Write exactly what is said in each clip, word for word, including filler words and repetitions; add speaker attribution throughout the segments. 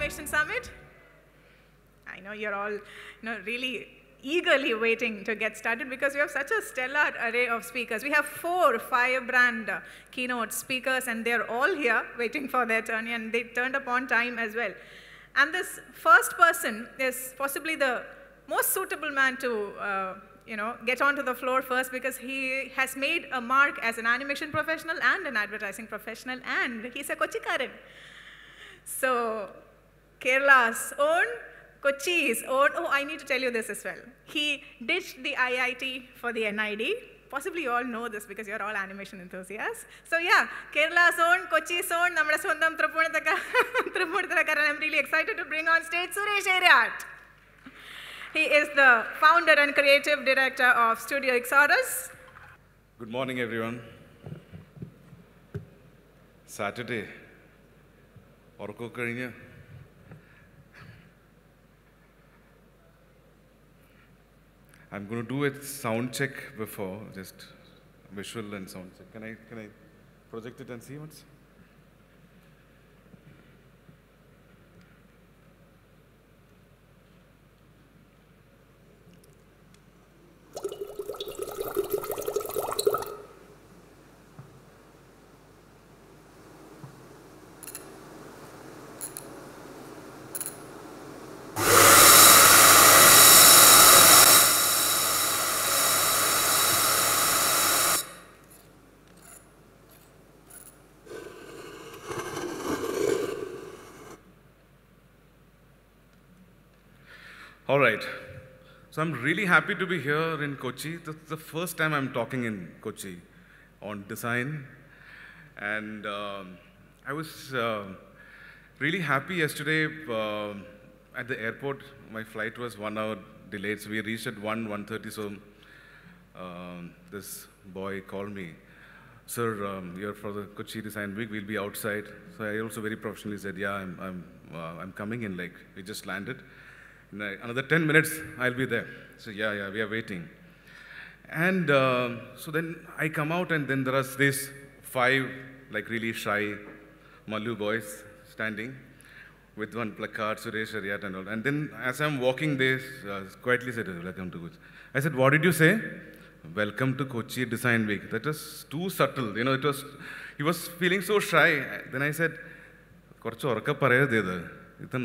Speaker 1: Innovation Summit. I know you're all you know, really eagerly waiting to get started because we have such a stellar array of speakers. We have four firebrand uh, keynote speakers, and they're all here waiting for their turn, and they turned up on time as well. And this first person is possibly the most suitable man to uh, you know, get onto the floor first because he has made a mark as an animation professional and an advertising professional, and he's a Kochikaran. So Kerala's own, Kochi's own, oh, I need to tell you this as well. He ditched the I I T for the N I D. Possibly you all know this because you're all animation enthusiasts. So yeah, Kerala's own, Kochi's own, nammada swandam Trippuranithakkaran. I'm really excited to bring on stage Suresh Eriyat. He is the founder and creative director of Studio Eeksaurus.
Speaker 2: Good morning, everyone. Saturday. Orko karinya. I'm going to do a sound check before, just visual and sound check. Can I, can I project it and see what's? All right. So I'm really happy to be here in Kochi. This is the first time I'm talking in Kochi on design. And um, I was uh, really happy yesterday uh, at the airport. My flight was one hour delayed, so we reached at one, one thirty. So uh, this boy called me, "Sir, um, you're for the Kochi Design Week, we'll be outside." So I also very professionally said, "Yeah, I'm, I'm, uh, I'm coming in, like, we just landed. In another ten minutes, I'll be there." So yeah, yeah, we are waiting. And uh, so then I come out, and then there are these five, like, really shy Mallu boys standing with one placard, Suresh Eriyat and all. And then as I'm walking, they uh, quietly said, "Welcome to Kochi." I said, "What did you say?" "Welcome to Kochi Design Week." That was too subtle, you know, it was, he was feeling so shy. Then I said, "Korchu orka parayadhu. So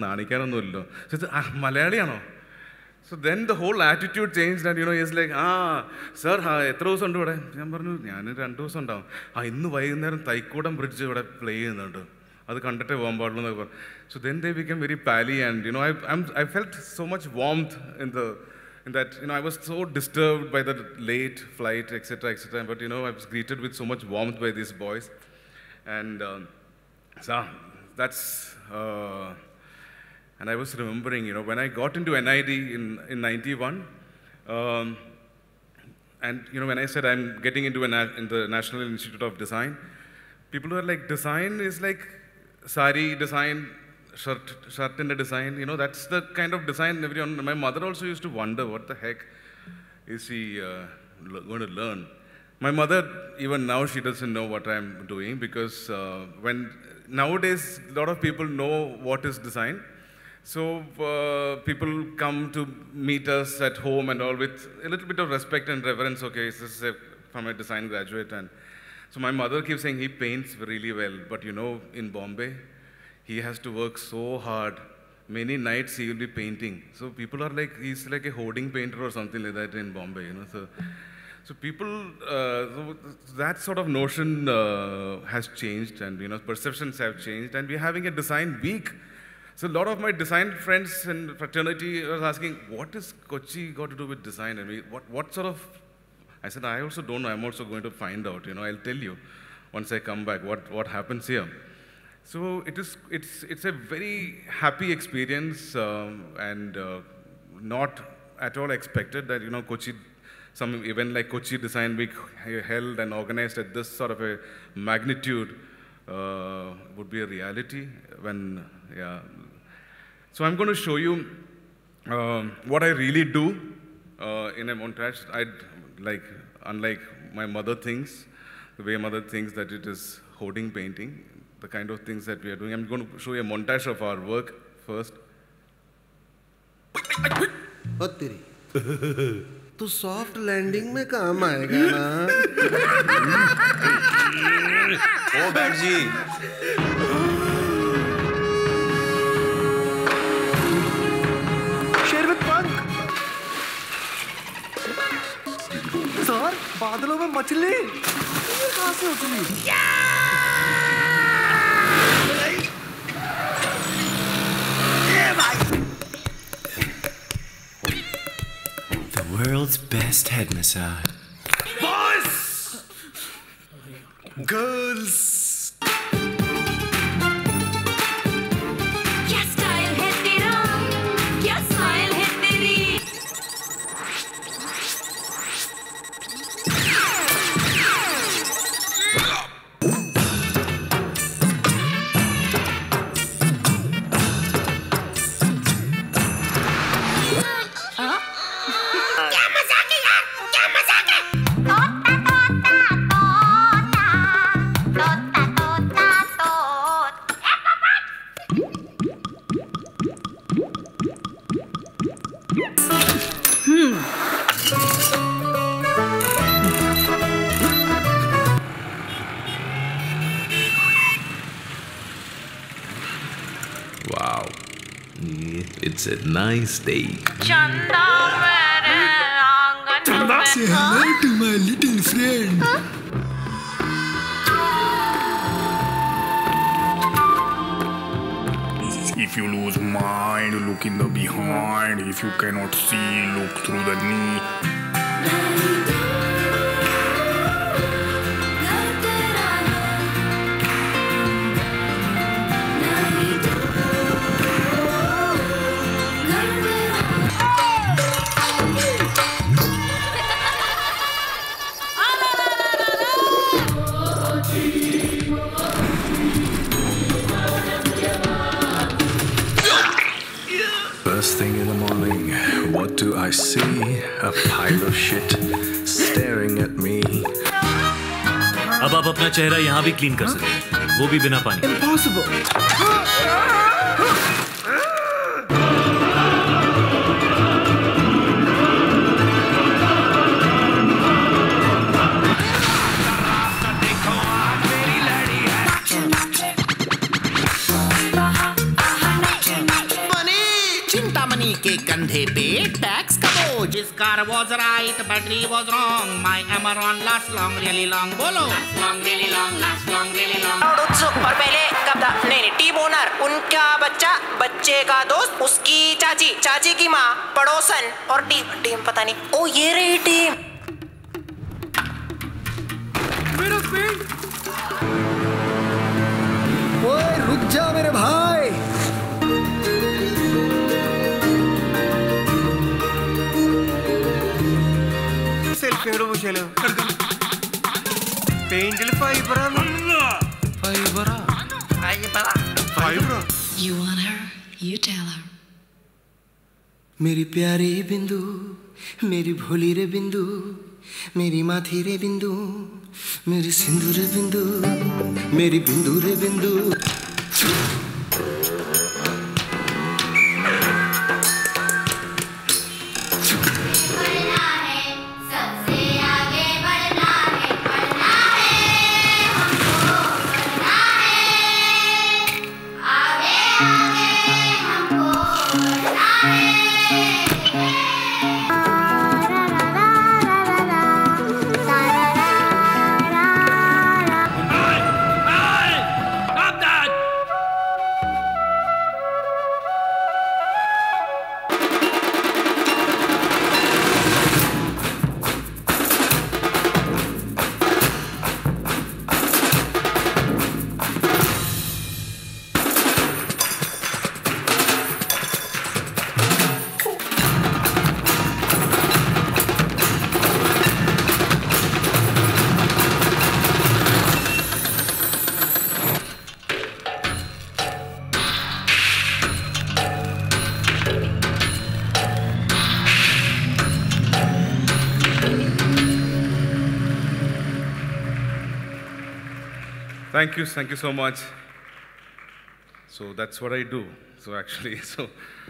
Speaker 2: then the whole attitude changed, and you know, he's like, "Ah, sir, ha, etra dosam undu ivade?" ഞാൻ പറഞ്ഞു, "ഞാൻ രണ്ട് ദിവസം ഉണ്ടാവും." "ആ, ഇന്ന് വൈകുന്നേരം Thykoodam bridge ഇവിടെ പ്ലേ ചെയ്യുന്നുണ്ട്. അത് കണ്ടിട്ടേ പോകാൻ പാടുള്ളൂ എന്നൊക്കെ പറഞ്ഞു." So then they became very pally, and you know, I, I'm, I felt so much warmth in the, in that, you know, I was so disturbed by the late flight, et cetera, et cetera. But you know, I was greeted with so much warmth by these boys, and um, so that's. Uh, And I was remembering, you know, when I got into N I D in, in ninety-one, um, and, you know, when I said I'm getting into a in the National Institute of Design, people were like, design is like sari design, shirt, shirt in the design, you know, that's the kind of design everyone, my mother also used to wonder, what the heck is she uh, going to learn? My mother, even now, she doesn't know what I'm doing, because uh, when, nowadays, a lot of people know what is design. So uh, people come to meet us at home and all with a little bit of respect and reverence. Okay, this is a, from a design graduate. And so my mother keeps saying he paints really well, but you know, in Bombay, he has to work so hard. Many nights he will be painting. So people are like, he's like a hoarding painter or something like that in Bombay, you know. So, so people, uh, so that sort of notion uh, has changed, and you know, perceptions have changed, and we're having a design week. So a lot of my design friends and fraternity was asking, what is Kochi got to do with design? I mean, what, what sort of, I said, I also don't know, I'm also going to find out, you know, I'll tell you once I come back what, what happens here. So it is, it's, it's a very happy experience, um, and uh, not at all expected that, you know, Kochi, some event like Kochi Design Week held and organized at this sort of a magnitude uh, would be a reality when, yeah. So I'm going to show you um, what I really do uh, in a montage. I'd like, unlike my mother thinks, the way mother thinks that it is hoarding painting, the kind of things that we are doing. I'm going to show you a montage of our work first.
Speaker 3: ओ तेरी तू soft landing में काम आएगा ना?
Speaker 4: ओ बैठ जी।
Speaker 5: शेर with पंख। Sir बादलों में मछली कहाँ से उतरी?
Speaker 4: The world's best head massage.
Speaker 5: Boys! Girls!
Speaker 6: क्या स्टाइल है तेरा, क्या स्माइल है तेरी। क्या मजाक है यार, क्या मजाक है। तोता तोता तोता तोता
Speaker 7: Wow, it's a nice day.
Speaker 6: चंदा मेरे आंगन में।
Speaker 5: Say hello to my little friend.
Speaker 8: If you lose mind, look in the behind. If you cannot see, look through the knee. First thing in the morning, what do I see? A pile of shit staring at me.
Speaker 9: अब आप अपना चेहरा यहाँ भी clean कर सकते हैं, वो भी बिना पानी।
Speaker 5: Impossible.
Speaker 10: चिंतामणि के कंधे पे टैक्स का बोझ. His car was right, battery was wrong. My Amaron last long, really long. बोलो. Last long, really long, last long, really long.
Speaker 11: उत्सुक और पहले कब था? नहीं नहीं टीम ओनर, उनका बच्चा, बच्चे का दोस्त, उसकी चाची, चाची की माँ, पड़ोसन और टीम टीम पता नहीं. ओ ये रही टीम.
Speaker 5: मेरा पेन. ओए रुक जा मेरे भाई. സെൽഫിയുടെ പൂശാലോ? പെയിന്റിൽ ഫൈബറാണ്.
Speaker 10: ഫൈബറാ? ഫൈബറാ?
Speaker 5: ഫൈബറാ?
Speaker 6: You want her, you tell her.
Speaker 3: मेरी प्यारी बिंदु, मेरी भोली रे बिंदु, मेरी माथी रे बिंदु, मेरी सिंदूर रे बिंदु, मेरी बिंदु रे बिंदु.
Speaker 2: Thank you, thank you so much. So that's what I do. So actually, so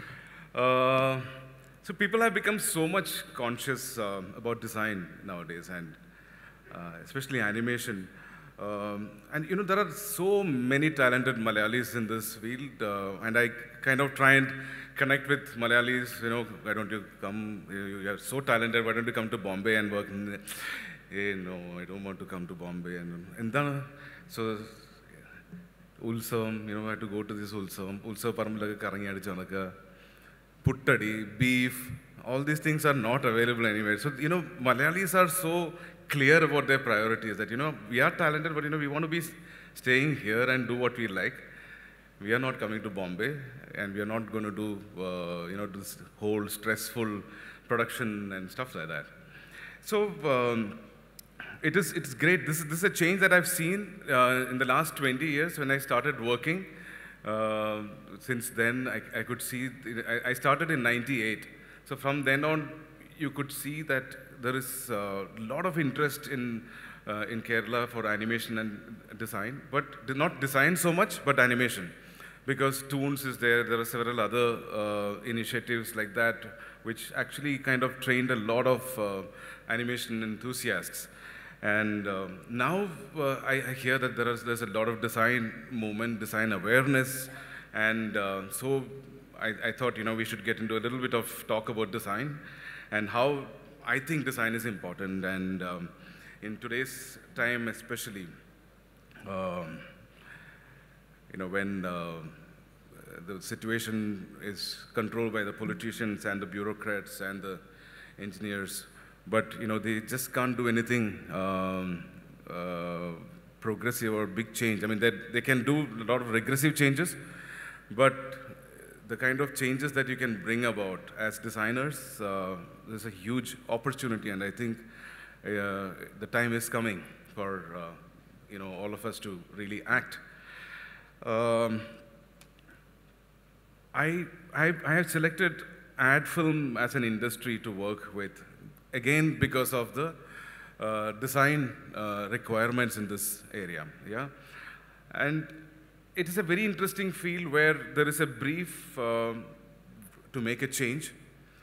Speaker 2: uh, so people have become so much conscious uh, about design nowadays, and uh, especially animation. Um, and you know, there are so many talented Malayalis in this field, uh, and I kind of try and connect with Malayalis. You know, why don't you come? You, you are so talented. Why don't you come to Bombay and work? In the, hey, no, I don't want to come to Bombay. And and then, so Ulsavam, you know, I had to go to this Ulsavam. Ulsav Paramalaga Karangi Adichanaka, Puttadi, beef. All these things are not available anywhere. So you know, Malayalis are so clear about their priorities, that, you know, we are talented, but, you know, we want to be staying here and do what we like. We are not coming to Bombay, and we are not going to do, uh, you know, this whole stressful production and stuff like that. So um, it is, it's great. This is, this is a change that I've seen uh, in the last twenty years when I started working. Uh, since then, I, I could see, I, I started in ninety-eight. So from then on, you could see that there is a lot of interest in, uh, in Kerala for animation and design, but not design so much, but animation. Because Toons is there, there are several other uh, initiatives like that, which actually kind of trained a lot of uh, animation enthusiasts. And uh, now uh, I, I hear that there is there's a lot of design movement, design awareness, and uh, so I, I thought, you know, we should get into a little bit of talk about design and how I think design is important, and um, in today's time especially, um, you know, when uh, the situation is controlled by the politicians and the bureaucrats and the engineers, but, you know, they just can't do anything um, uh, progressive or big change. I mean, they, they can do a lot of regressive changes, but the kind of changes that you can bring about as designers, uh, there's a huge opportunity, and I think uh, the time is coming for uh, you know, all of us to really act. Um, I, I, I have selected ad film as an industry to work with, again because of the uh, design uh, requirements in this area. Yeah, and it is a very interesting field where there is a brief uh, to make a change.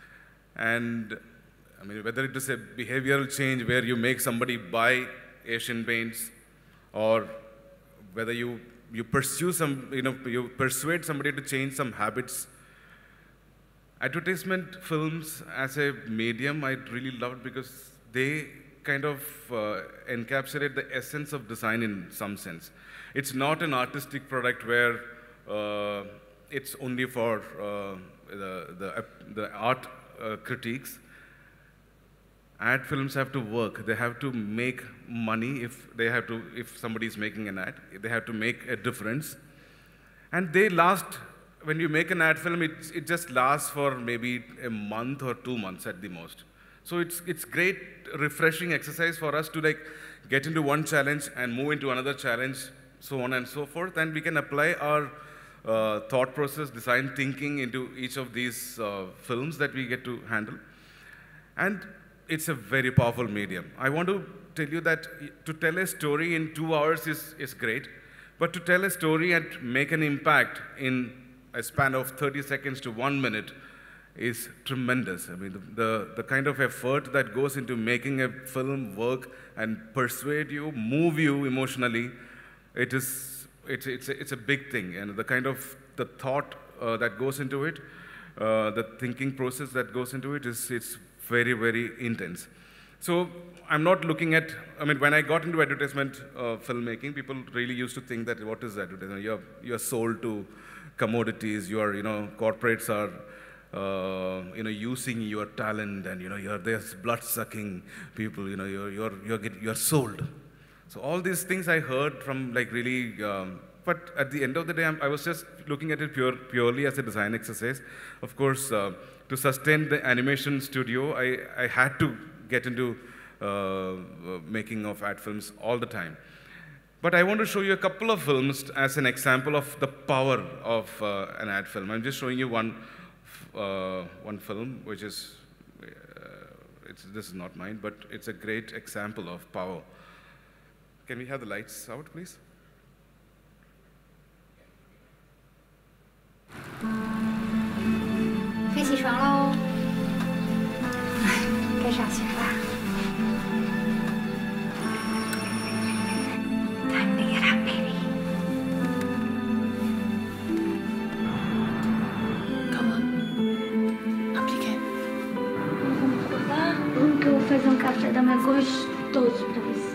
Speaker 2: And I mean, whether it is a behavioral change where you make somebody buy Asian paints, or whether you, you pursue some, you know, you persuade somebody to change some habits. Advertisement films as a medium, I really loved because they kind of uh, encapsulate the essence of design in some sense. It's not an artistic product where uh, it's only for uh, the, the, uh, the art uh, critiques. Ad films have to work. They have to make money if they have to, if somebody is making an ad. They have to make a difference. And they last, when you make an ad film, it, it just lasts for maybe a month or two months at the most. So it's, it's great, refreshing exercise for us to like get into one challenge and move into another challenge, so on and so forth, and we can apply our uh, thought process, design thinking into each of these uh, films that we get to handle. And it's a very powerful medium. I want to tell you that to tell a story in two hours is, is great, but to tell a story and make an impact in a span of thirty seconds to one minute is tremendous. I mean, the, the, the kind of effort that goes into making a film work and persuade you, move you emotionally, it is, it's, it's, a, it's a big thing. And the kind of, the thought uh, that goes into it, uh, the thinking process that goes into it is, it's very, very intense. So I'm not looking at, I mean, when I got into advertisement uh, filmmaking, people really used to think that what is advertisement? You're, you're sold to commodities, you are, you know, corporates are, uh, you know, using your talent, and, you know, you're there's blood-sucking people, you know, you're, you're, you're, get, you're sold. So all these things I heard from like really, um, but at the end of the day, I'm, I was just looking at it pure, purely as a design exercise. Of course, uh, to sustain the animation studio, I, I had to get into uh, making of ad films all the time. But I want to show you a couple of films as an example of the power of uh, an ad film. I'm just showing you one, uh, one film, which is, uh, it's, this is not mine, but it's a great example of power. Can we have the lights out, please?
Speaker 12: 小心吧。Time to get up, baby.
Speaker 13: Calma. Appliquei.
Speaker 12: Vamos acordar? Vamos que eu vou fazer um café da manhã gostoso pra você.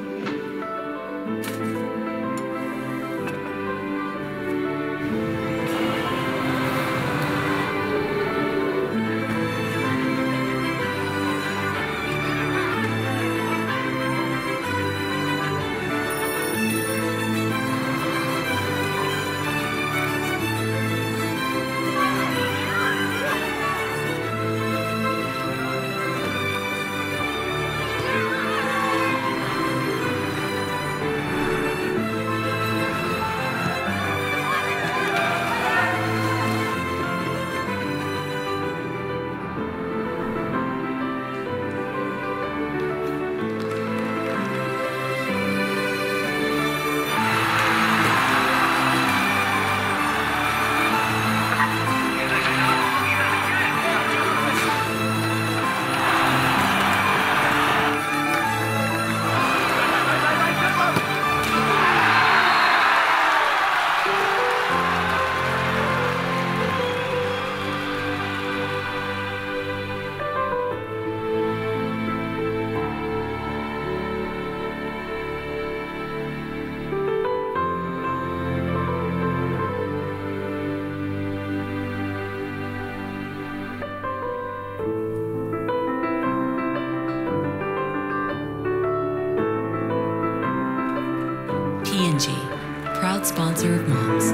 Speaker 14: P and G, proud sponsor of moms.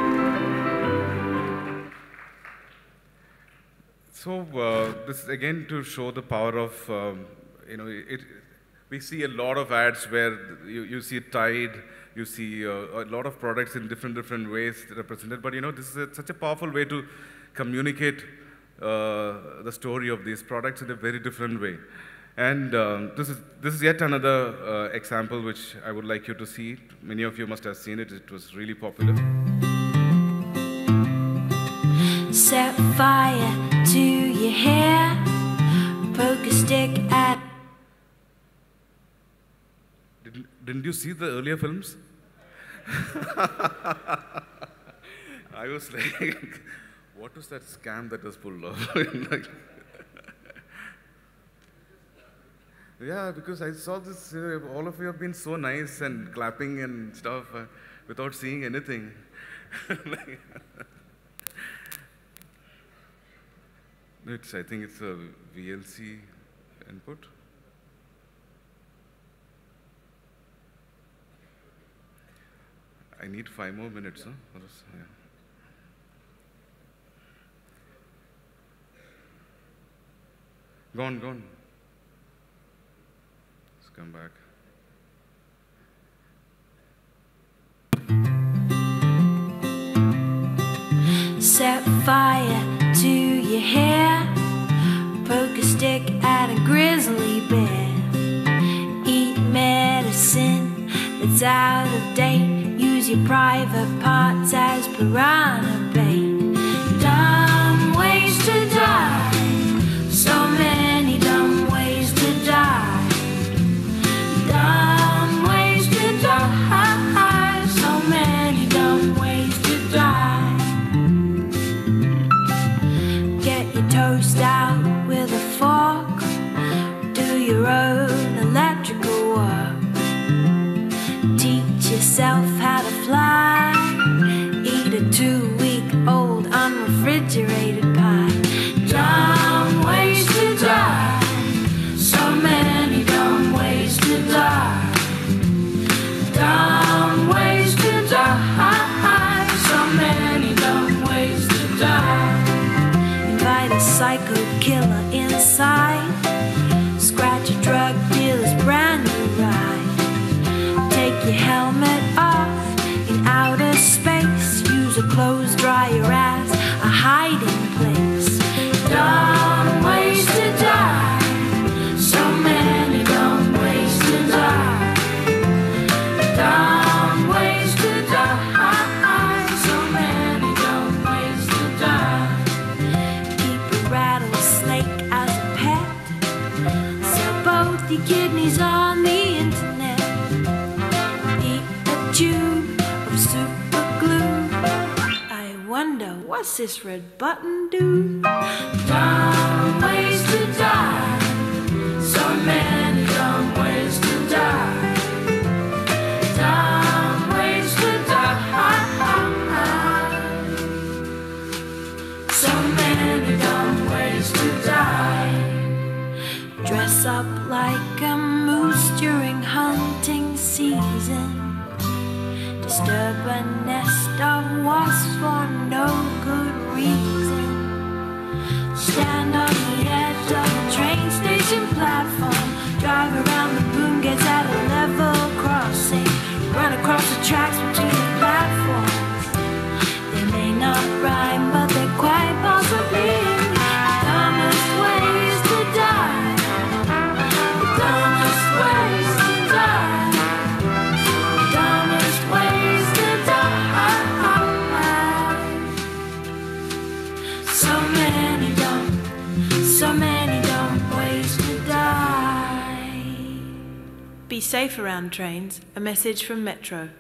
Speaker 2: So uh, this is again to show the power of, um, you know, it, we see a lot of ads where you, you see Tide, you see uh, a lot of products in different, different ways represented, but you know, this is a, such a powerful way to communicate uh, the story of these products in a very different way. And um, this, is, this is yet another uh, example which I would like you to see. Many of you must have seen it, it was really popular.
Speaker 15: Set fire to your hair, poke a stick at...
Speaker 2: Didn't, didn't you see the earlier films? I was like, what was that scam that was pulled off? Like, yeah, because I saw this, uh, all of you have been so nice and clapping and stuff uh, without seeing anything. Like, it's, I think it's a V L C input. I need five more minutes, huh? Or else, yeah. Gone, gone. Let's come back.
Speaker 15: Set fire to your hair, poke a stick at a grizzly bear, eat medicine that's out of date, use your private parts as piranha bait. Dumb ways to die, so many dumb ways to die. Dumb ways to die, so many dumb ways to die. Get your toast out with a fork, do your own electrical work, teach yourself how to fly, eat a two-week-old What's this red button do? Dumb ways to die. So many dumb ways to die. Dumb ways to die. So many dumb ways to die. Dress up like a moose during hunting season. Disturb a nest of wasps for no good reason. Stand on the edge of a train station platform. Drive around the boom gates at a level crossing. Run across the tracks between the platforms. They may not rhyme, but they're quite possibly the dumbest ways to die. The dumbest ways to die. The dumbest ways to die. So many dumb, so many dumb ways to die.
Speaker 13: Be safe around trains. A message from Metro.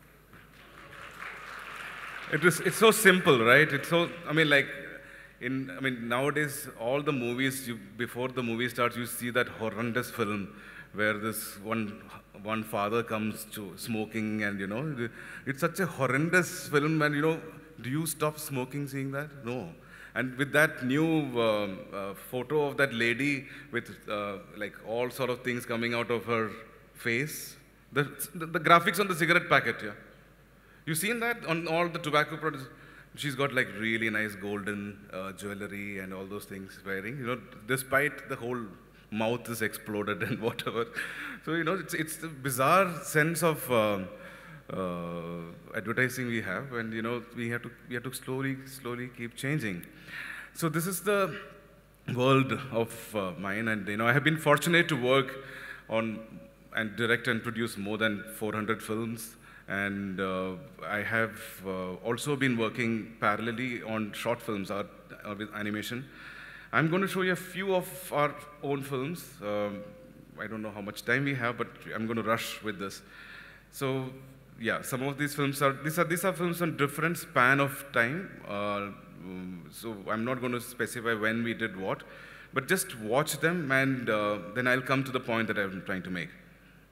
Speaker 2: It is, it's so simple, right? It's so, I mean, like, in, I mean, nowadays, all the movies, you, before the movie starts, you see that horrendous film where this one, one father comes to smoking and, you know, it's such a horrendous film and, you know, do you stop smoking seeing that? No. And with that new um, uh, photo of that lady with, uh, like, all sort of things coming out of her face, the, the, the graphics on the cigarette packet, yeah. You've seen that on all the tobacco products? She's got like really nice golden uh, jewelry and all those things wearing, you know, despite the whole mouth is exploded and whatever. So, you know, it's, it's the bizarre sense of uh, uh, advertising we have, and, you know, we have to, we have to slowly, slowly keep changing. So this is the world of uh, mine, and, you know, I have been fortunate to work on and direct and produce more than four hundred films. And uh, I have uh, also been working parallelly on short films uh, with animation. I'm going to show you a few of our own films. Um, I don't know how much time we have, but I'm going to rush with this. So, yeah, some of these films are, these are, these are films on different span of time. Uh, so I'm not going to specify when we did what, but just watch them, and uh, then I'll come to the point that I'm trying to make.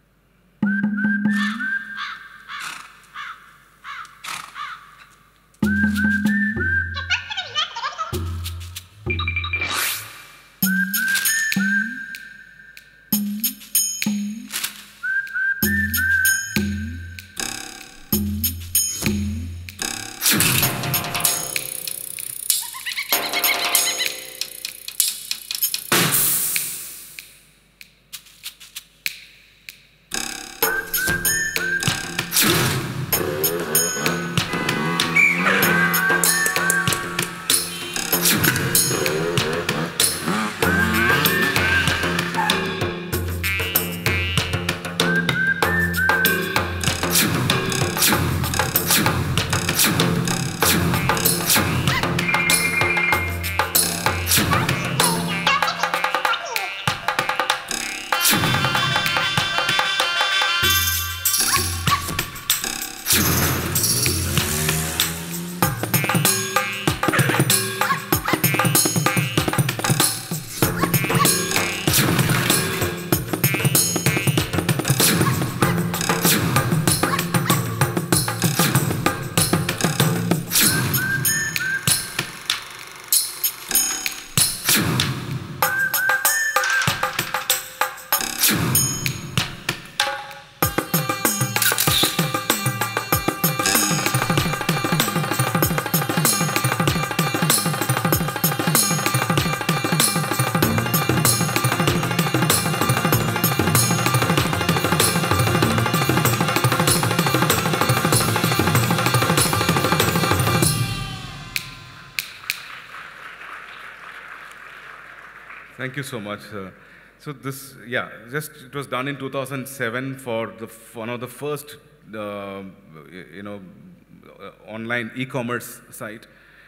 Speaker 2: Thank you so much. Uh, so this, yeah, just it was done in two thousand seven for the one of the first, uh, you know, uh, online e-commerce site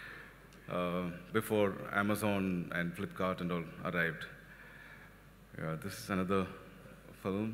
Speaker 2: uh, before Amazon and Flipkart and all arrived. Yeah, this is another film.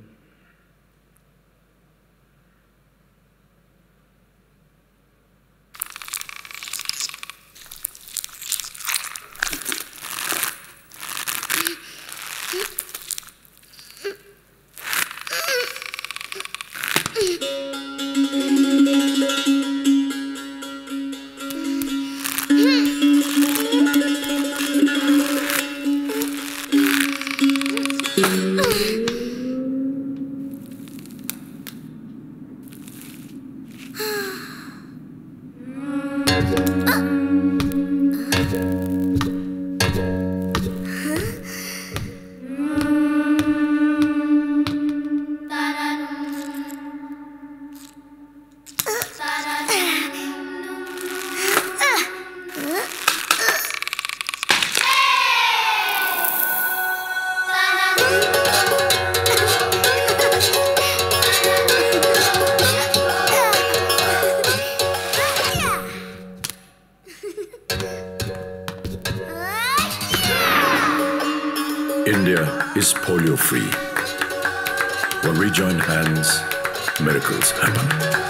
Speaker 8: India is polio free. When we join hands, miracles happen.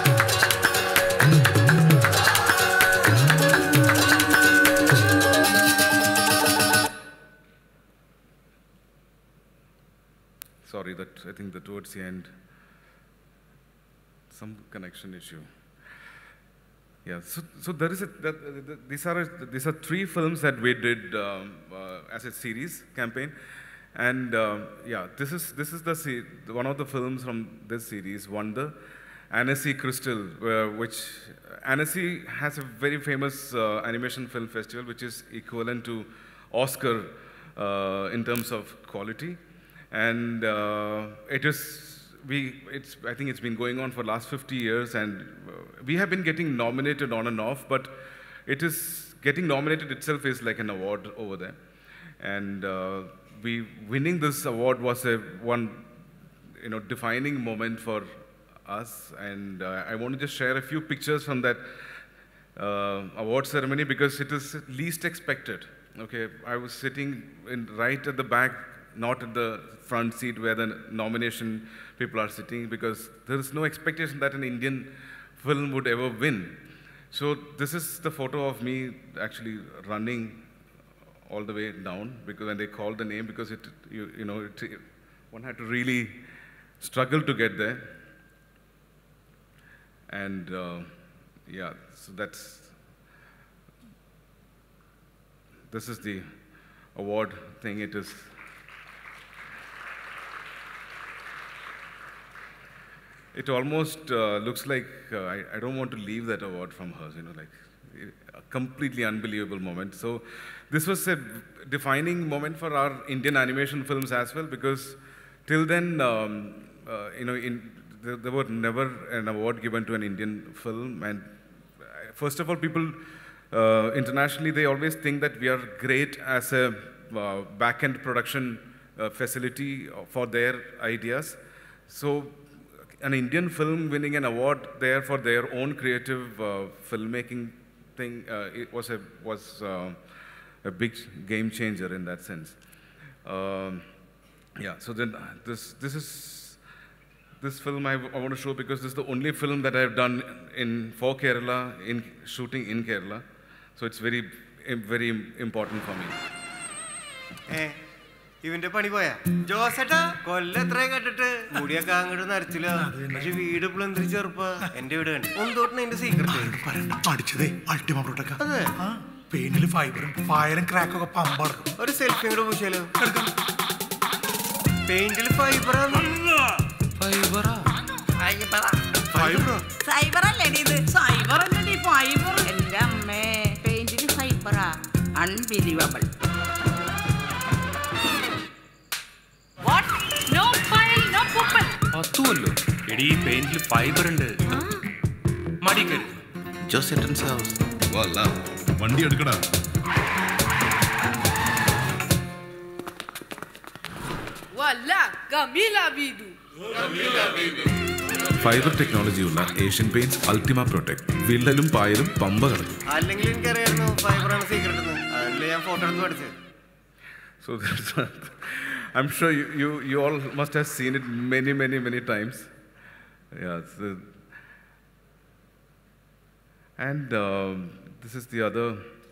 Speaker 2: Sorry, that I think that towards the end, some connection issue. Yeah, so, so there is a, that, uh, these are a, these are three films that we did um, uh, as a series campaign, and uh, yeah, this is this is the se one of the films from this series, Wonder, Annecy Crystal, uh, which Annecy has a very famous uh, animation film festival, which is equivalent to Oscar uh, in terms of quality, and uh, it is. We, it's, I think it's been going on for the last fifty years, and uh, we have been getting nominated on and off, but it is, getting nominated itself is like an award over there. And uh, we, winning this award was a one, you know, defining moment for us, and uh, I want to just share a few pictures from that uh, award ceremony because it is least expected. Okay, I was sitting in, right at the back, not at the front seat where the nomination people are sitting, because there is no expectation that an Indian film would ever win. So this is the photo of me actually running all the way down, because when they called the name, because it, you, you know, it, it, one had to really struggle to get there. And uh, yeah, so that's, this is the award thing. It is. It almost uh, looks like uh, I, I don't want to leave that award from her, you know, like a completely unbelievable moment. So this was a defining moment for our Indian animation films as well, because till then, um, uh, you know, in, there, there were never an award given to an Indian film. And first of all, people uh, internationally, they always think that we are great as a uh, back-end production uh, facility for their ideas. So an Indian film winning an award there for their own creative uh, filmmaking thing, uh, it was a was uh, a big game changer in that sense. Um, yeah. So then this this is this film I, I want to show because this is the only film that I have done in for Kerala, in shooting in Kerala. So it's very very important for me.
Speaker 5: Eh. ഇവന്റെ പണി പോയാ ജോസേട്ടാ കൊല്ലത്ര കേട്ടിട്ട് മുടിയൊക്കെ അങ്ങോട്ട് നരച്ചില്ല പക്ഷെ വീട് ഇപ്പോഴും എന്തൊരു ചെറുപ്പ എന്റെ വീട് കണ്ടു ഒന്നോട്ടിന് എന്റെ സീക്രട്ട്
Speaker 16: പഠിച്ചതേ അൾട്ടിമ പ്രൊട്ടക്ക പെയിന്റില് ഫൈബറും ഫയറും ക്രാക്കൊക്കെ പമ്പാണ്
Speaker 5: ഒരു സെൽഫി കൂടെ പൂശാലോ പെയിന്റില് ഫൈബറാണ്
Speaker 10: ഫൈബറാ
Speaker 5: ഫൈബറോ
Speaker 10: സൈബറല്ലേ ഇത് സൈബറല്ലേ ഫൈബർ എന്റെ അമ്മേ പെയിന്റില് ഫൈബറാ അൺബിലീവബിൾ.
Speaker 9: അതുമല്ലോ എടി പെയിന്റിൽ ഫൈബർ ഉണ്ട് മടിക്കരുത്.
Speaker 4: Just entrance house.
Speaker 17: Walla, വണ്ടി എടുക്കടാ.
Speaker 6: Walla, Gamila Vidu. Gamila Vidu.
Speaker 2: Fibre ടെക്നോളജിയുള്ള ഏഷ്യൻ പെയിന്റ്സ് അൾട്ടിമ പ്രൊട്ടക്ട് വിള്ളലും പായലും പമ്പ കിടക്കും.
Speaker 5: അല്ലെങ്കിൽ എനിക്കറിയായിരുന്നു ഫൈബറാണ് സീക്രട്ട് എന്ന്, അതിൽ ഞാൻ ഫോട്ടോ എടുത്ത് പഠിച്ചത്.
Speaker 2: So I'm sure you, you, you all must have seen it many, many, many times. Yeah. So, and um, this is the other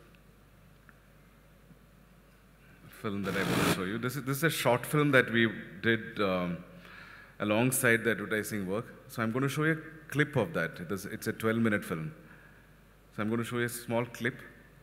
Speaker 2: film that I want to show you. This is, this is a short film that we did um, alongside the advertising work. So I'm going to show you a clip of that. It is, it's a twelve minute film. So I'm going to show you a small clip.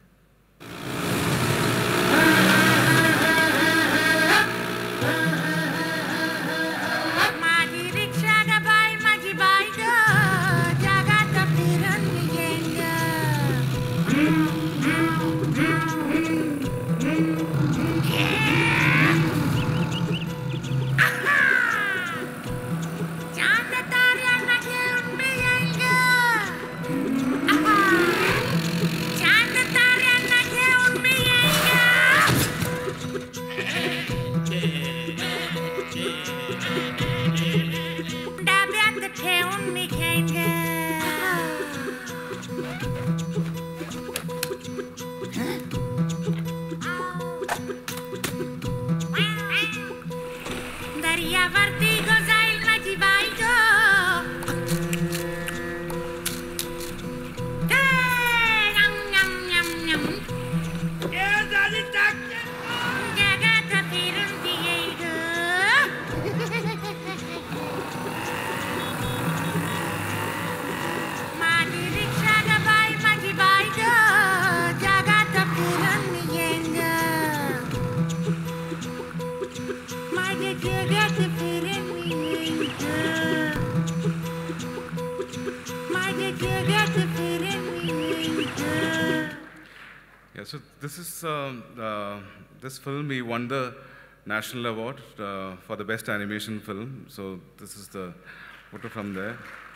Speaker 2: Yeah, so this is um, uh, this film. We won the national award uh, for the best animation film. So this is the photo from there.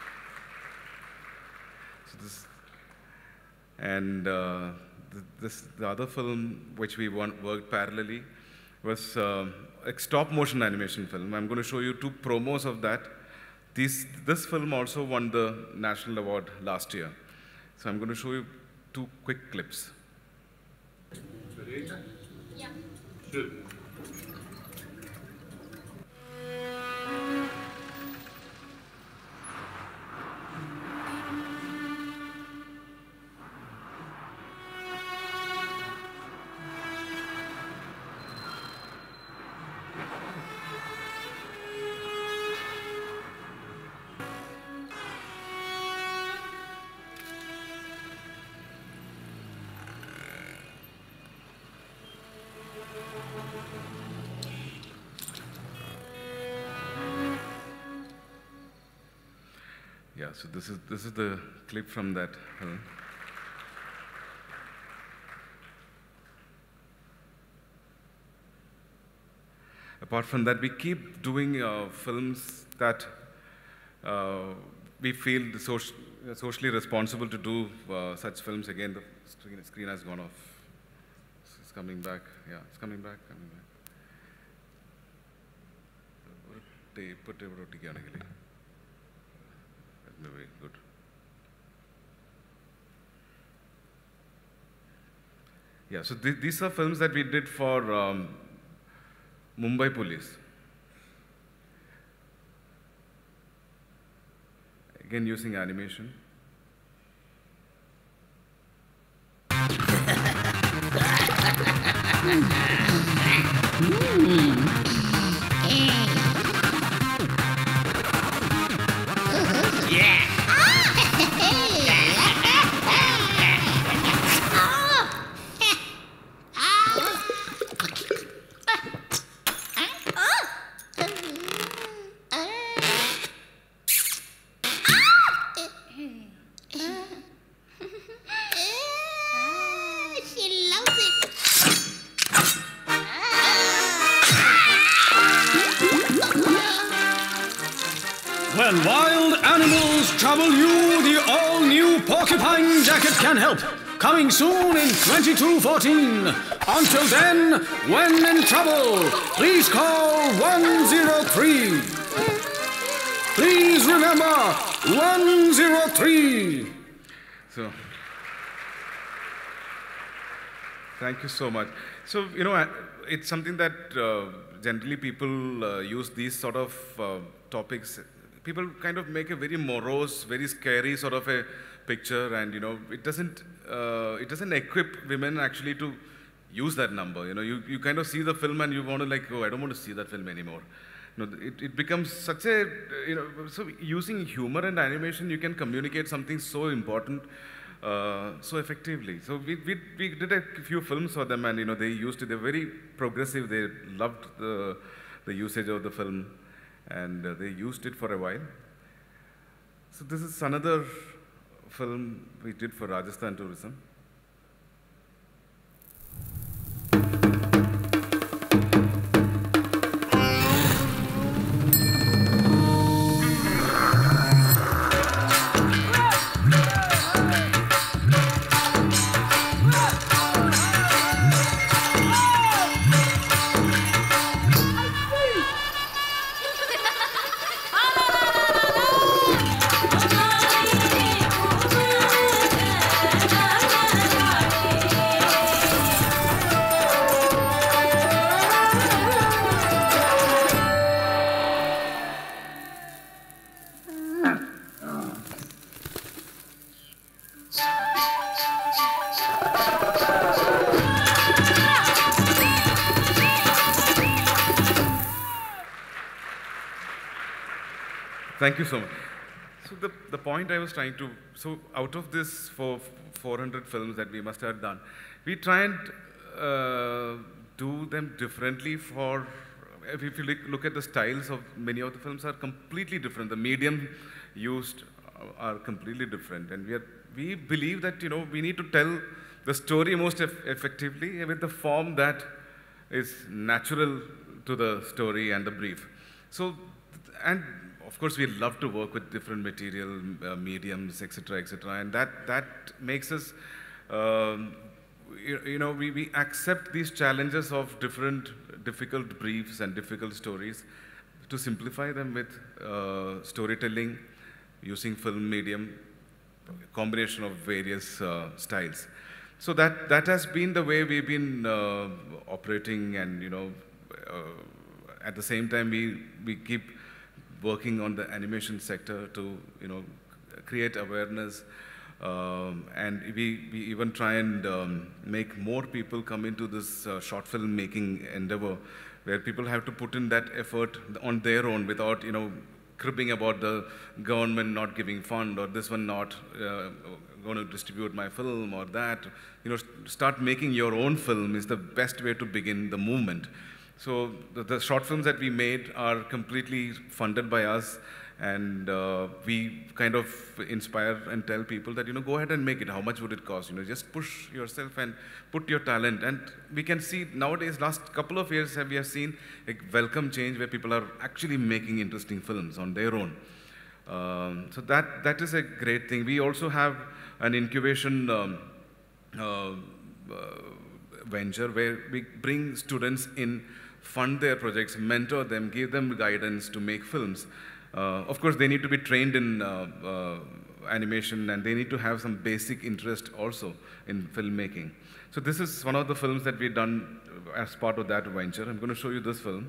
Speaker 2: So this, and uh, th this the other film which we won, worked parallelly was uh, a stop motion animation film. I'm going to show you two promos of that. These, this film also won the national award last year. So I'm going to show you two quick clips.
Speaker 6: Yeah.
Speaker 2: Yeah, so this is, this is the clip from that film. Apart from that, we keep doing uh, films that uh, we feel the soci socially responsible to do uh, such films. Again, the screen, screen has gone off. It's coming back. Yeah, it's coming back, coming back. Put it Maybe good. Yeah, so th these are films that we did for um, Mumbai Police. Again, using animation.
Speaker 18: When wild animals trouble you, the all-new porcupine jacket can help. Coming soon in twenty-two fourteen. Until then, when in trouble, please call one zero three. Please remember, one zero three.
Speaker 2: So, thank you so much. So, you know, it's something that uh, generally people uh, use these sort of uh, topics. People kind of make a very morose, very scary sort of a picture, and you know, it doesn't, uh, it doesn't equip women actually to use that number. You know, you, you kind of see the film and you want to like, oh, I don't want to see that film anymore. you know, it, it becomes such a, you know, so using humor and animation, you can communicate something so important uh, so effectively. So we, we, we did a few films for them, and, you know, they used it. They're very progressive. They loved the, the usage of the film, and uh, they used it for a while. So this is another film we did for Rajasthan Tourism. Thank you so much. So the, the point I was trying to, so out of this for four hundred films that we must have done, we try and uh, do them differently for, if you look, look at the styles of many of the films are completely different. The medium used are completely different. And we, are, we believe that, you know, we need to tell the story most eff effectively with the form that is natural to the story and the brief. So, and of course, we love to work with different material, uh, mediums, et cetera, et cetera, and that that makes us, um, you, you know, we we accept these challenges of different difficult briefs and difficult stories, to simplify them with uh, storytelling, using film medium, combination of various uh, styles. So that that has been the way we've been uh, operating, and, you know, uh, at the same time we we keep working on the animation sector to, you know, create awareness, um, and we, we even try and um, make more people come into this uh, short film making endeavor, where people have to put in that effort on their own without, you know, cribbing about the government not giving fund, or this one not uh, going to distribute my film, or that. You know, start making your own film is the best way to begin the movement. So the, the short films that we made are completely funded by us, and uh, we kind of inspire and tell people that, you know, go ahead and make it. How much would it cost? You know, just push yourself and put your talent. And we can see nowadays, last couple of years, have we have seen a welcome change where people are actually making interesting films on their own. Um, so that that is a great thing. We also have an incubation um, uh, uh, venture where we bring students in, fund their projects, mentor them, give them guidance to make films. Uh, of course, they need to be trained in uh, uh, animation, and they need to have some basic interest also in filmmaking. So this is one of the films that we've done as part of that venture. I'm going to show you this film.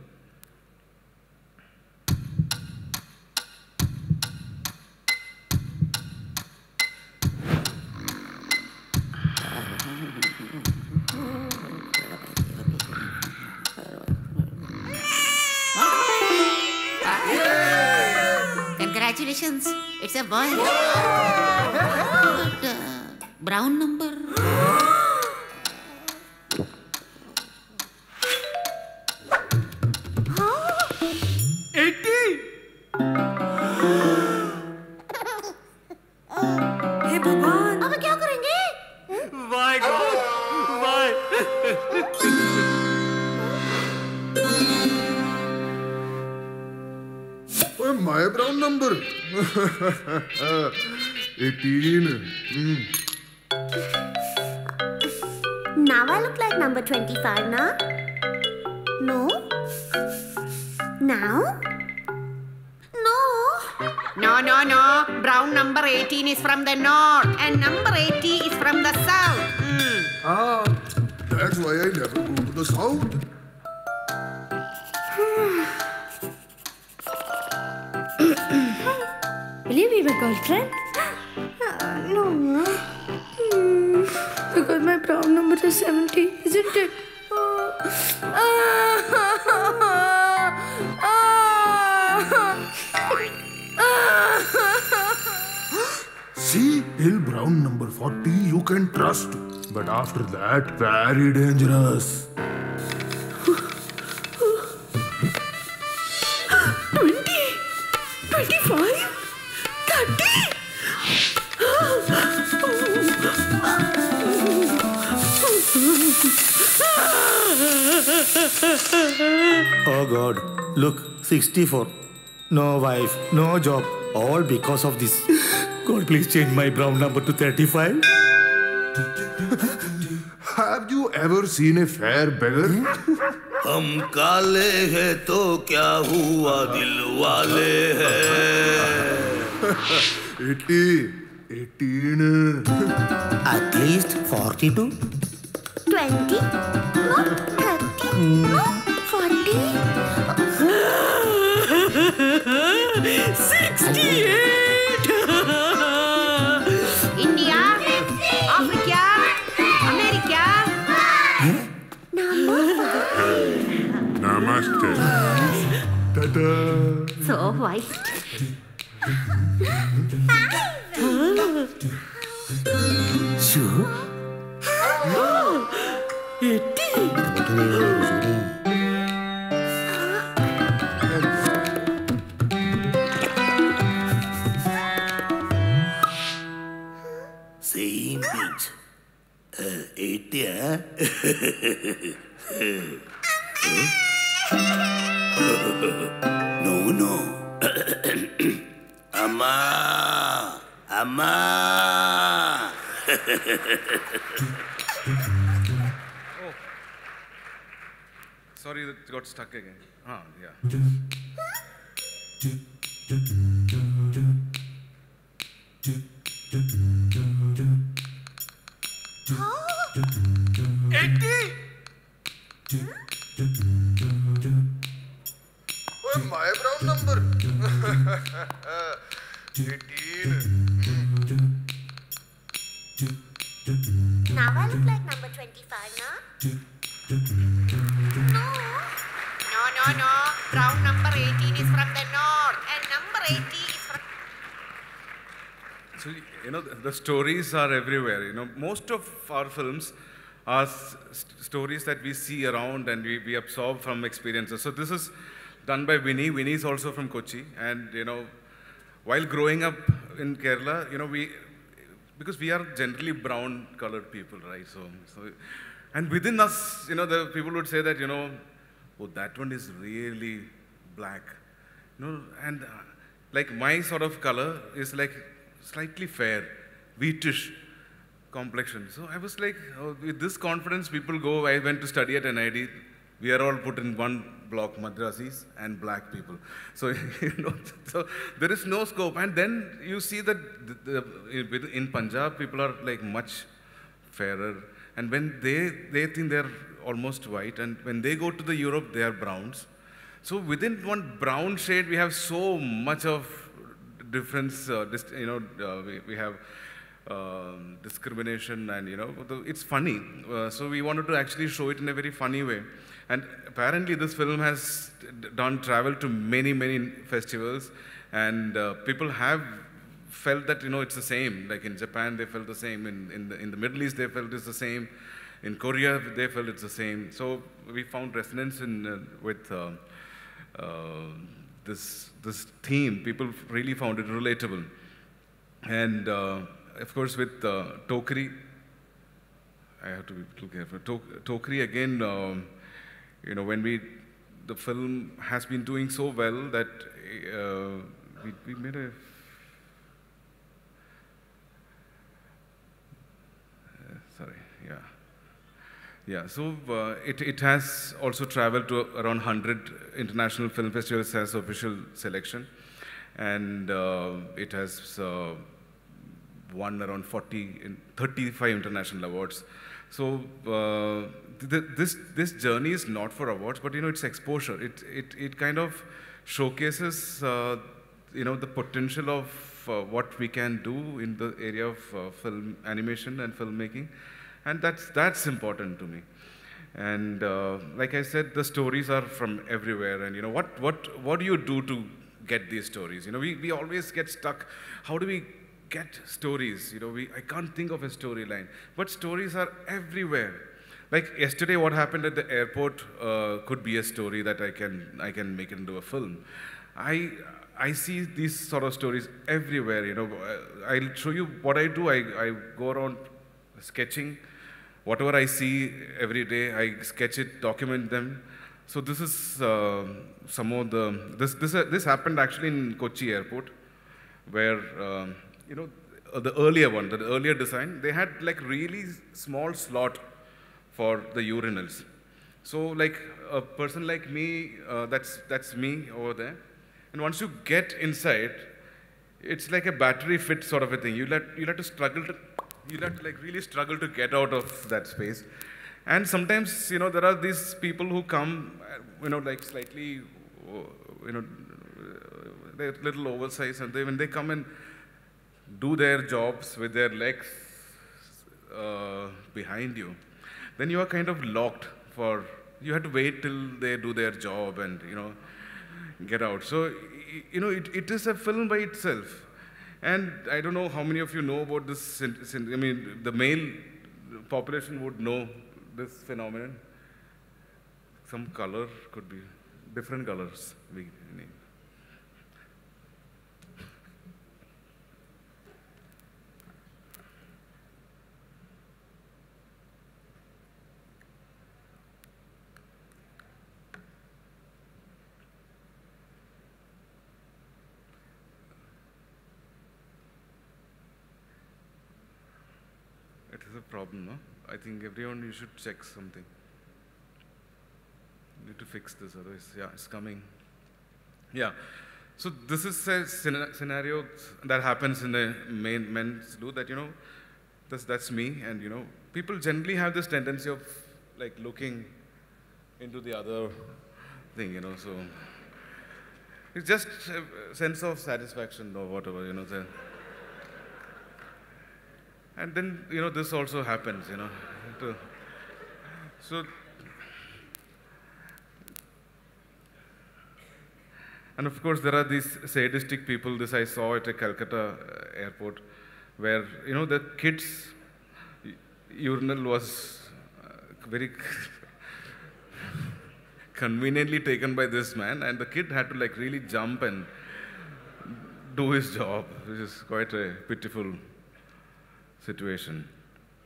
Speaker 11: Congratulations, it's a boy. But, uh, brown number.
Speaker 6: eighty.
Speaker 11: हे भगवान, अब क्या करेंगे?
Speaker 6: Why God? Why?
Speaker 19: My brown number. eighteen. Mm.
Speaker 12: Now I look like number twenty-five, na? No? Now?
Speaker 11: No. No, no, no. Brown number eighteen is from the north, and number eighty is from the south. Mm.
Speaker 19: Ah, that's why I never go to the south.
Speaker 12: Will you be my girlfriend? Uh, no. Hmm. Because my brown number is seventy, isn't it? Uh, uh, uh, uh,
Speaker 19: See, Hill Brown number forty you can trust. But after that, very dangerous.
Speaker 12: twenty, twenty-five, thirty.
Speaker 20: Oh God, look, sixty-four. No wife, no job, all because of this. God, please change my brown number to thirty-five.
Speaker 19: Have you ever seen a fair beggar?
Speaker 21: हम काले हैं तो क्या हुआ दिल वाले हैं.
Speaker 19: eighty, eighteen.
Speaker 20: At least forty-two.
Speaker 12: twenty, no, thirty, no, forty.
Speaker 1: sixty-eight. India, Africa, America.
Speaker 19: Namaste. Ta-da.
Speaker 12: So white.
Speaker 20: Sure.
Speaker 21: Same things. Uh, eighty, huh? No, no. Amma, Amma.
Speaker 2: Oh. Sorry, it got stuck again. Ah, yeah.
Speaker 19: eighty? Oh, my brown number. eighteen.
Speaker 12: Now I look like number twenty-five, no?
Speaker 11: No, no, no. Brown number eighteen is from the north, and number eighty is from.
Speaker 2: So, you know, the stories are everywhere. You know, most of our films are s- st- stories that we see around and we, we absorb from experiences. So this is done by Winnie. Winnie is also from Kochi. And, you know, while growing up in Kerala, you know, we, because we are generally brown colored people, right? So, so, and within us, you know, the people would say that, you know, oh, that one is really black. You know, and uh, like my sort of color is like slightly fair, wheatish complexion. So I was like, oh, with this confidence, people go, I went to study at N I D. We are all put in one block, Madrasis and black people. So, you know, so there is no scope. And then you see that the, the, in Punjab, people are like much fairer. And when they, they think they're almost white, and when they go to the Europe, they are browns. So within one brown shade, we have so much of difference, uh, dis you know, uh, we, we have um, discrimination and, you know, the, it's funny. Uh, so we wanted to actually show it in a very funny way. And apparently this film has done travel to many, many festivals, and uh, people have felt that, you know, it's the same. Like in Japan, they felt the same. In, in, the, in the Middle East, they felt it's the same. In Korea, they felt it's the same. So we found resonance in, uh, with uh, uh, this, this theme. People really found it relatable. And uh, of course, with uh, Tokri, I have to be a little careful. Tok Tokri, again, um, you know, when we, the film has been doing so well that uh, we, we made a, uh, sorry, yeah. Yeah, so uh, it, it has also traveled to around one hundred international film festivals as official selection. And uh, it has uh, won around forty, thirty-five international awards. So uh, th this, this journey is not for awards, but, you know, it's exposure. It, it, it kind of showcases, uh, you know, the potential of uh, what we can do in the area of uh, film animation and filmmaking. And that's, that's important to me. And uh, like I said, the stories are from everywhere. And, you know, what, what, what do you do to get these stories? You know, we, we always get stuck. How do we get stories. You know, we, I can't think of a storyline, but stories are everywhere. Like yesterday, what happened at the airport uh, could be a story that I can, I can make it into a film. I, I see these sort of stories everywhere, you know. I'll show you what I do. I, I go around sketching. Whatever I see every day, I sketch it, document them. So this is uh, some of the, this, this, uh, this happened actually in Kochi airport, where, uh, you know, uh, the earlier one, the earlier design, they had like really small slot for the urinals. So like a person like me, uh, that's, that's me over there. And once you get inside, it's like a battery fit sort of a thing. You'll have, you'll have to struggle to, you'll have to like really struggle to get out of that space. And sometimes, you know, there are these people who come, you know, like slightly, you know, they're a little oversized, and they, when they come and do their jobs with their legs uh, behind you, then you are kind of locked for, you have to wait till they do their job and, you know, get out. So, you know, it, it is a film by itself. And I don't know how many of you know about this, I mean, the male population would know this phenomenon. Some color could be different colors. We need. It is a problem, no? I think everyone, you should check something. You need to fix this, otherwise, yeah, it's coming. Yeah, so this is a scenario that happens in the main men's do that, you know, that's, that's me, and, you know, people generally have this tendency of, like, looking into the other thing, you know, so it's just a sense of satisfaction or whatever, you know. The, and then, you know, this also happens, you know. To, so, and of course, there are these sadistic people. This I saw at a Calcutta uh, airport, where, you know, the kids' urinal was uh, very conveniently taken by this man, and the kid had to like really jump and do his job, which is quite a pitiful situation.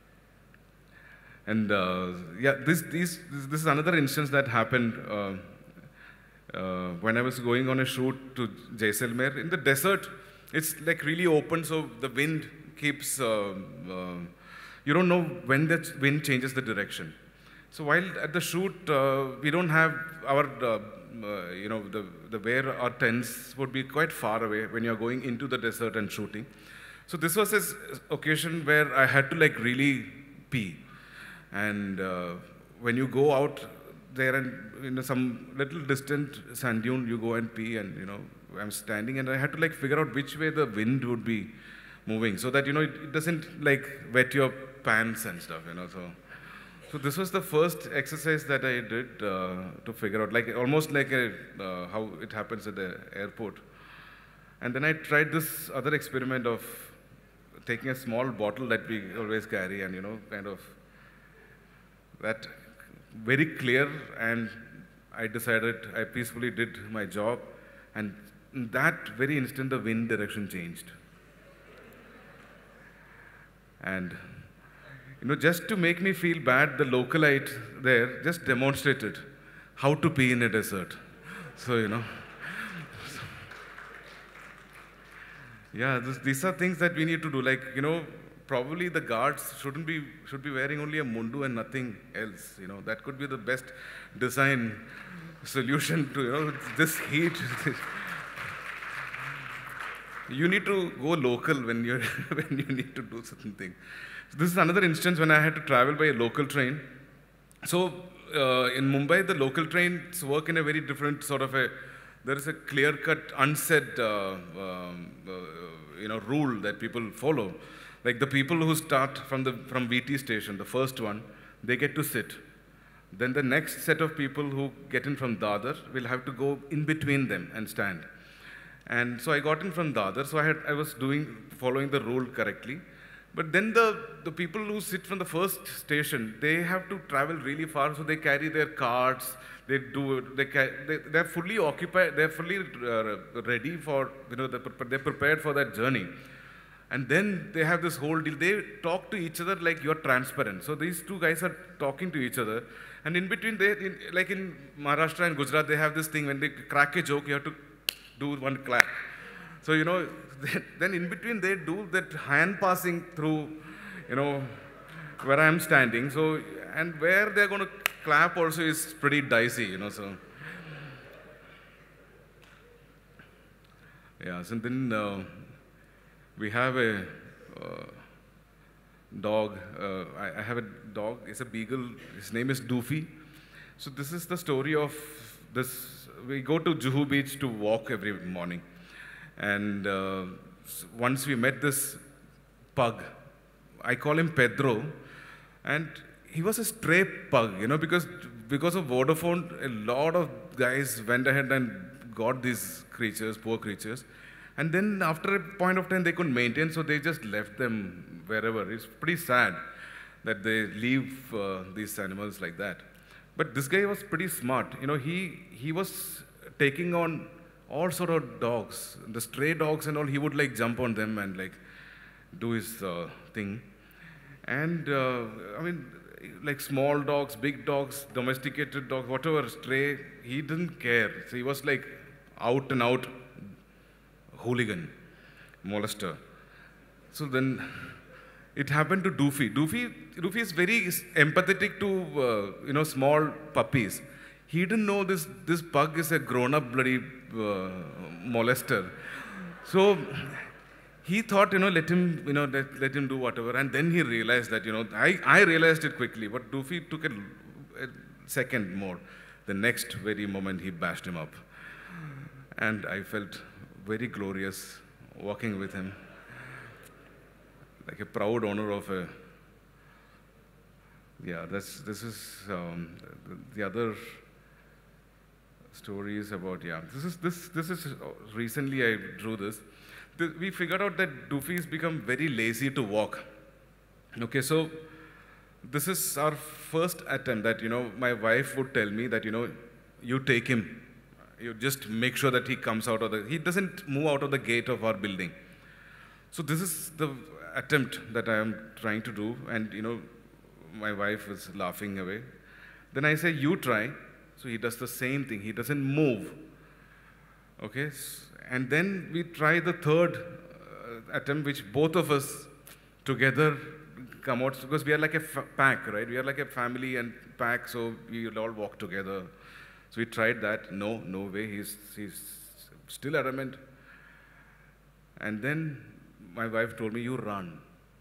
Speaker 2: And uh, yeah, this, these, this, this is another instance that happened uh, uh, when I was going on a shoot to Jaisalmer. In the desert, it's like really open, so the wind keeps, uh, uh, you don't know when the wind changes the direction. So while at the shoot, uh, we don't have our, uh, uh, you know, the, the where our tents would be quite far away when you're going into the desert and shooting. So this was an occasion where I had to like really pee. And uh, when you go out there and in some little distant sand dune, you go and pee, and, you know, I'm standing and I had to like figure out which way the wind would be moving so that, you know, it, it doesn't like wet your pants and stuff, you know. So, so this was the first exercise that I did uh, to figure out, like almost like a, uh, how it happens at the airport. And then I tried this other experiment of taking a small bottle that we always carry and, you know, kind of that very clear, and I decided, I peacefully did my job, and in that very instant the wind direction changed. And, you know, just to make me feel bad, the localite there just demonstrated how to pee in a desert. So, you know. Yeah, this, these are things that we need to do. Like, you know, probably the guards shouldn't be, should be wearing only a mundu and nothing else. You know, that could be the best design solution to, you know, this heat. You need to go local when, you're when you need to do certain things. So this is another instance when I had to travel by a local train. So uh, in Mumbai, the local trains work in a very different sort of a, there is a clear-cut, unsaid, uh, um, uh, you know, rule that people follow. Like the people who start from the from V T station, the first one, they get to sit. Then the next set of people who get in from Dadar will have to go in between them and stand. And so I got in from Dadar, so I, had, I was doing, following the rule correctly. But then the, the people who sit from the first station, they have to travel really far, so they carry their carts, they do, they, they, they're fully occupied, they're fully uh, ready for, you know, they're, they're prepared for that journey. And then they have this whole deal, they talk to each other like you're transparent. So these two guys are talking to each other, and in between, they, in, like in Maharashtra and Gujarat, they have this thing, when they crack a joke, you have to do one clap. So, you know, then in between they do that hand passing through, you know, where I'm standing. So, and where they're going to clap also is pretty dicey, you know, so. Yeah, so then uh, we have a uh, dog. Uh, I, I have a dog, it's a beagle. His name is Doofy. So this is the story of this. We go to Juhu Beach to walk every morning. And uh, once we met this pug, I call him Pedro, and he was a stray pug, you know, because, because of Vodafone, a lot of guys went ahead and got these creatures, poor creatures. And then after a point of time, they couldn't maintain, so they just left them wherever. It's pretty sad that they leave uh, these animals like that. But this guy was pretty smart. You know, he, he was taking on all sort of dogs, the stray dogs and all. He would like jump on them and like do his uh, thing. And uh, I mean, like small dogs, big dogs, domesticated dogs, whatever, stray, he didn't care. So he was like out and out hooligan, molester. So then it happened to Doofy. Doofy, Doofy is very empathetic to, uh, you know, small puppies. He didn't know this, this pug is a grown-up bloody uh, molester. So he thought, you know, let him, you know, let, let him do whatever. And then he realized that, you know, I, I realized it quickly, but Doofy took a, a second more. The next very moment, he bashed him up. And I felt very glorious walking with him, like a proud owner of a, yeah, that's, this is um, the, the other stories about, yeah, this is, this, this is, recently I drew this. The, we figured out that Doofy's become very lazy to walk. Okay, so this is our first attempt that, you know, my wife would tell me that, you know, you take him. You just make sure that he comes out of the, he doesn't move out of the gate of our building. So this is the attempt that I am trying to do, and you know, my wife is laughing away. Then I say, you try. So he does the same thing. He doesn't move. Okay, and then we try the third uh, attempt, which both of us together come out, because we are like a f pack, right? We are like a family and pack, so we will all walk together. So we tried that. No, no way. He's, he's still adamant. And then my wife told me, you run.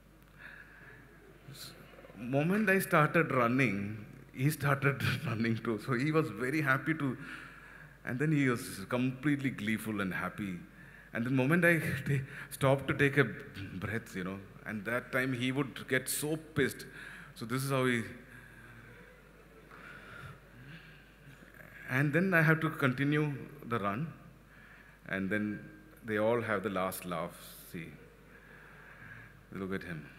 Speaker 2: Moment I started running, he started running too. So he was very happy to, and then he was completely gleeful and happy. And the moment I stopped to take a breath, you know, and that time he would get so pissed. So this is how he, and then I have to continue the run, and then they all have the last laugh. See, look at him.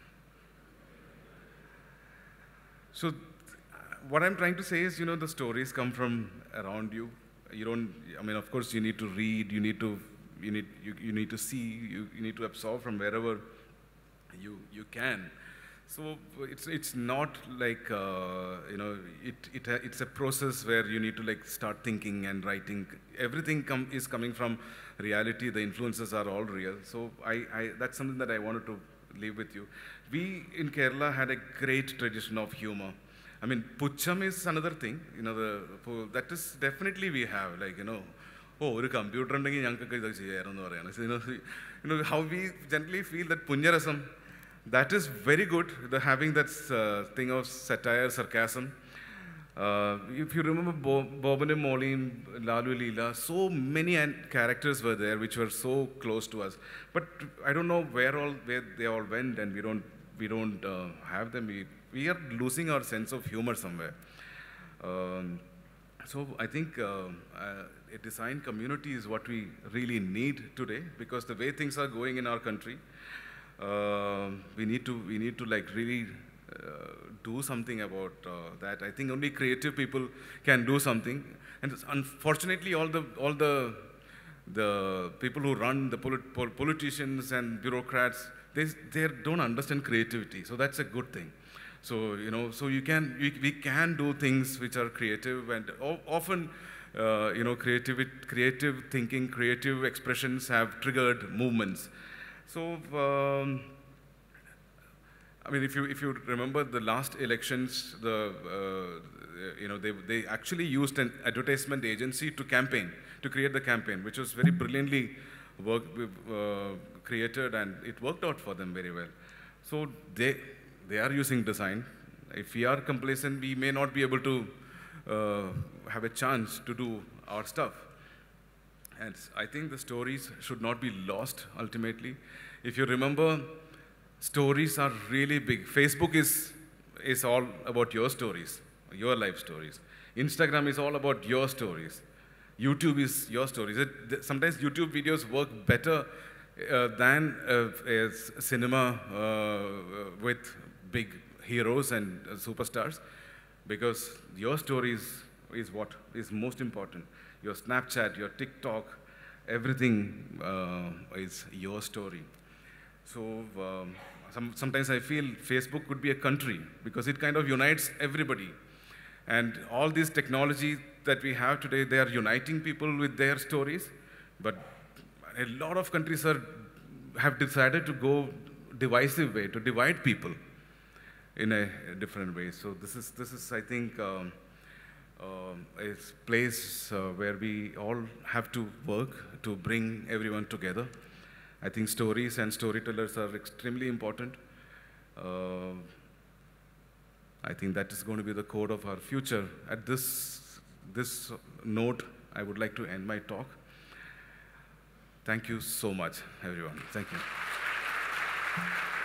Speaker 2: So what I'm trying to say is, you know, the stories come from around you. You don't, I mean, of course, you need to read, you need to, you need, you, you need to see, you, you need to absorb from wherever you, you can. So it's, it's not like, uh, you know, it, it, it's a process where you need to like start thinking and writing. Everything com is coming from reality. The influences are all real. So I, I, that's something that I wanted to leave with you. We in Kerala had a great tradition of humor. I mean, Pucham is another thing, you know, the, that is definitely we have, like, you know, oh, a computer, you know, you know, how we generally feel that Punjarasam, that is very good, the having that uh, thing of satire, sarcasm. Uh, if you remember Bo Bobane Molin, Lalu Leela, so many characters were there which were so close to us. But I don't know where all where they all went, and we don't we don't uh, have them. We we are losing our sense of humor somewhere. Um, so I think uh, uh, a design community is what we really need today, because the way things are going in our country, uh, we need to, we need to like really uh, do something about uh, that. I think only creative people can do something. And unfortunately, all the, all the, the people who run, the polit pol politicians and bureaucrats, they, they don't understand creativity. So that's a good thing. So, you know, so you can, we, we can do things which are creative, and often, uh, you know, creative, creative thinking, creative expressions have triggered movements. So, um, I mean, if you, if you remember the last elections, the, uh, you know, they, they actually used an advertisement agency to campaign, to create the campaign, which was very brilliantly work, uh, created, and it worked out for them very well. So they, they are using design. If we are complacent, we may not be able to uh, have a chance to do our stuff. And I think the stories should not be lost ultimately. If you remember, stories are really big. Facebook is, is all about your stories, your life stories. Instagram is all about your stories. YouTube is your stories. It, sometimes YouTube videos work better uh, than uh, as cinema uh, with big heroes and uh, superstars, because your story is, is what is most important. Your Snapchat, your TikTok, everything uh, is your story. So um, some, sometimes I feel Facebook could be a country, because it kind of unites everybody. And all these technology that we have today, they are uniting people with their stories, but a lot of countries are, have decided to go divisive way, to divide people in a, a different way. So this is, this is I think, um, uh, a place uh, where we all have to work to bring everyone together. I think stories and storytellers are extremely important. Uh, I think that is going to be the code of our future. At this, this note, I would like to end my talk. Thank you so much, everyone. Thank you.